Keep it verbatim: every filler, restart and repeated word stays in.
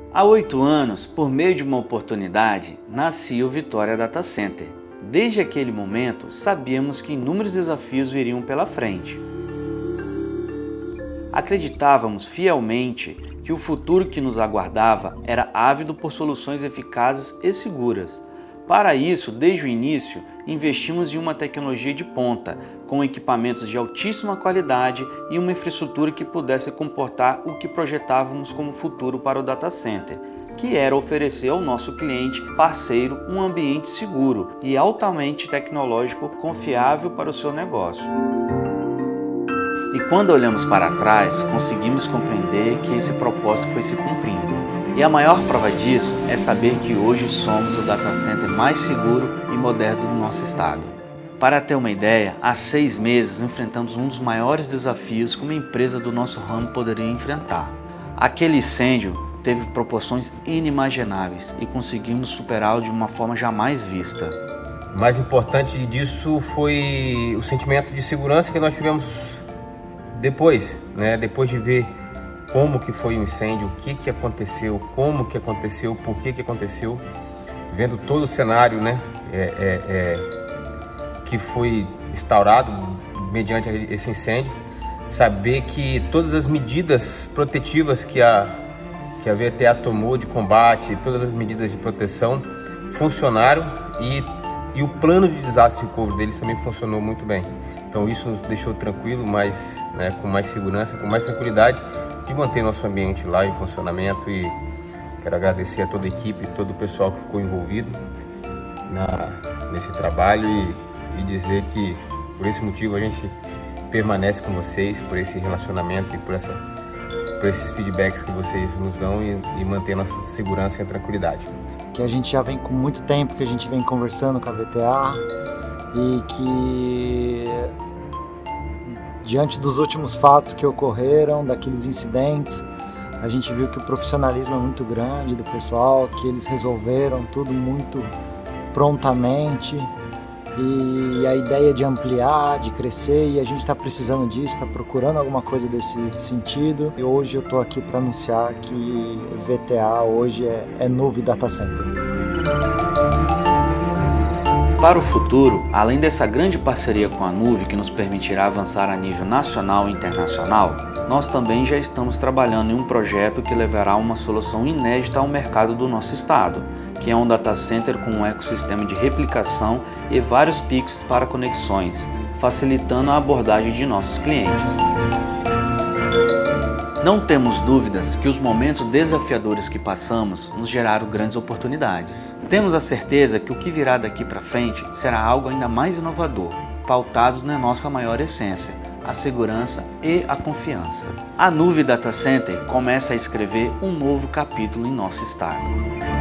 Há oito anos, por meio de uma oportunidade, nascia o Vitória Data Center. Desde aquele momento, sabíamos que inúmeros desafios viriam pela frente. Acreditávamos fielmente que o futuro que nos aguardava era ávido por soluções eficazes e seguras. Para isso, desde o início, investimos em uma tecnologia de ponta, com equipamentos de altíssima qualidade e uma infraestrutura que pudesse comportar o que projetávamos como futuro para o data center, que era oferecer ao nosso cliente parceiro um ambiente seguro e altamente tecnológico confiável para o seu negócio. E quando olhamos para trás, conseguimos compreender que esse propósito foi se cumprindo. E a maior prova disso é saber que hoje somos o data center mais seguro e moderno do nosso estado. Para ter uma ideia, há seis meses enfrentamos um dos maiores desafios que uma empresa do nosso ramo poderia enfrentar. Aquele incêndio teve proporções inimagináveis e conseguimos superá-lo de uma forma jamais vista. O mais importante disso foi o sentimento de segurança que nós tivemos depois, né? Depois de ver como que foi o incêndio, o que que aconteceu, como que aconteceu, por que que aconteceu, vendo todo o cenário, né, é, é, é, que foi instaurado mediante esse incêndio, saber que todas as medidas protetivas que a, que a V T A tomou de combate, todas as medidas de proteção funcionaram e, e o plano de desastre e recovery deles também funcionou muito bem. Então isso nos deixou tranquilo, mais, né, com mais segurança, com mais tranquilidade, de manter nosso ambiente lá em funcionamento. E quero agradecer a toda a equipe, todo o pessoal que ficou envolvido na, nesse trabalho e, e dizer que por esse motivo a gente permanece com vocês, por esse relacionamento e por, essa, por esses feedbacks que vocês nos dão e, e manter nossa segurança e tranquilidade. Que a gente já vem com muito tempo, que a gente vem conversando com a V T A e que diante dos últimos fatos que ocorreram, daqueles incidentes, a gente viu que o profissionalismo é muito grande do pessoal, que eles resolveram tudo muito prontamente e a ideia de ampliar, de crescer, e a gente está precisando disso, está procurando alguma coisa desse sentido. E hoje eu estou aqui para anunciar que V T A hoje é, é Nuve Data Center. Para o futuro, além dessa grande parceria com a Nuve que nos permitirá avançar a nível nacional e internacional, nós também já estamos trabalhando em um projeto que levará uma solução inédita ao mercado do nosso estado, que é um data center com um ecossistema de replicação e vários picos para conexões, facilitando a abordagem de nossos clientes. Não temos dúvidas que os momentos desafiadores que passamos nos geraram grandes oportunidades. Temos a certeza que o que virá daqui para frente será algo ainda mais inovador, pautados na nossa maior essência, a segurança e a confiança. A Nuve Data Center começa a escrever um novo capítulo em nosso estado.